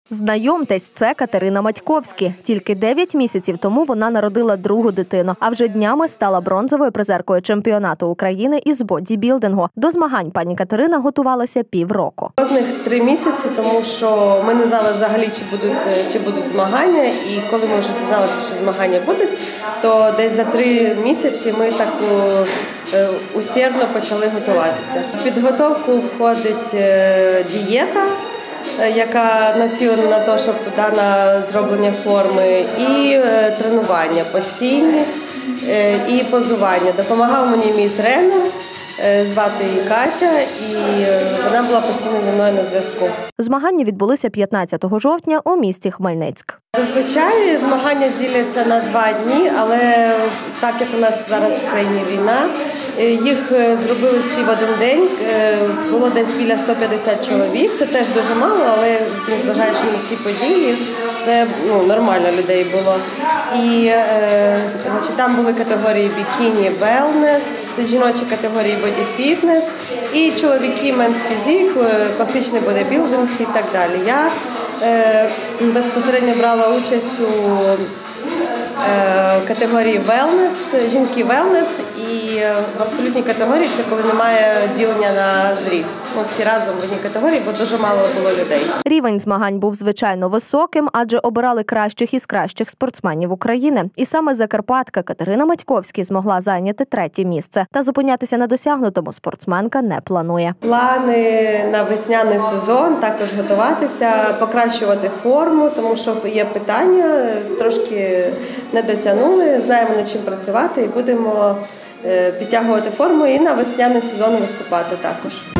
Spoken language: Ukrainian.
Знайомтесь, це Катерина Матьковська. Тільки 9 місяців тому вона народила другу дитину, а вже днями стала бронзовою призеркою чемпіонату України із бодібілдингу. До змагань пані Катерина готувалася півроку. З них 3 місяці, тому що ми не знали взагалі, чи будуть змагання. І коли ми вже дізналися, що змагання будуть, то десь за 3 місяці ми так усердно почали готуватися. В підготовку входить дієта, яка націлена на те, щоб на зроблення форми, і тренування постійні, і позування. Допомагав мені мій тренер, звати її Катя, і вона була постійно зі мною на зв'язку. Змагання відбулися 15 жовтня у місті Хмельницьк. Зазвичай змагання діляться на 2 дні, але так як у нас зараз в країні війна, їх зробили всі в один день. Було десь біля 150 чоловік, це теж дуже мало, але незважаючи на ці події, це нормально людей було. І там були категорії бікіні, велнес, це жіночі категорії боді-фітнес, і чоловіки менс-фізик, класичний бодібілдинг і так далі. Я безпосередньо брала участь у категорії велнес, жінки велнес, і в абсолютній категорії це коли немає ділення на зріст. Ми всі разом в одній категорії, бо дуже мало було людей. Рівень змагань був звичайно високим, адже обирали кращих із кращих спортсменів України. І саме закарпатка Катерина Матьковська змогла зайняти 3-е місце. Та зупинятися на досягнутому спортсменка не планує. Плани на весняний сезон також готуватися, покращувати форму, тому що є питання, трошки не дотягнули, знаємо над чим працювати і будемо підтягувати форму і на весняний сезон виступати також.